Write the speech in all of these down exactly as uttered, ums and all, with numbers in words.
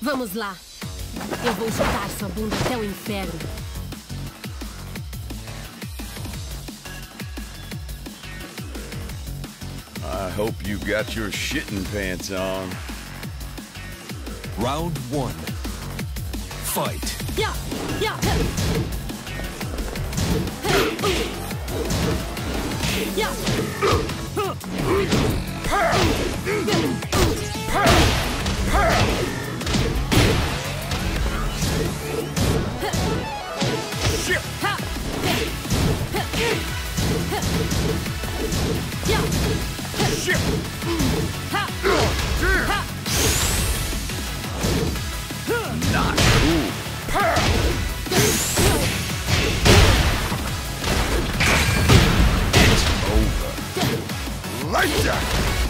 Vamos lá. Eu vou chutar sua bunda até o inferno. I hope you got your shitting pants on. Round one. Fight. Yeah, yeah. Yeah. Not cool. It's over. Like that.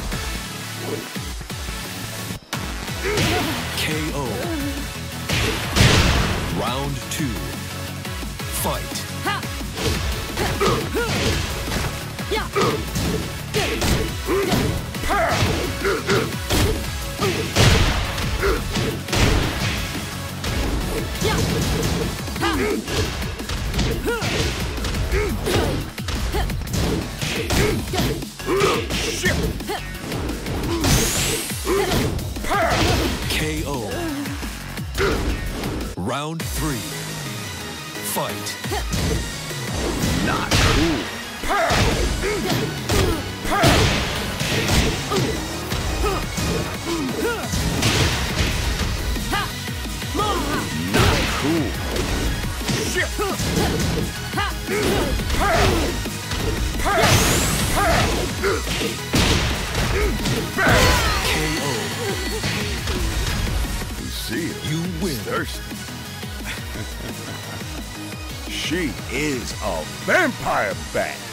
K O. Round two. Fight. K O. Round three. Fight. Not cool. Not cool. K O. You see it. You win. Thirsty. She is a vampire bat.